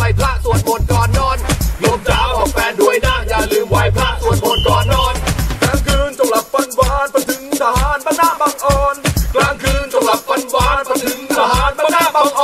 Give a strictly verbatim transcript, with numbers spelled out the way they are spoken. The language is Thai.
พระสวดมนต์ก่อนนอนโยมจ๋าบอกแฟนด้วยนะอย่าลืมไหว้พระสวดมนต์ก่อนนอนกลางคืนจงหลับฝันหวานฝันถึงทหารบ้านหน้าบางอ่อนกลางคืนจงหลับฝันหวานฝันถึงทหารบ้านหน้าบาง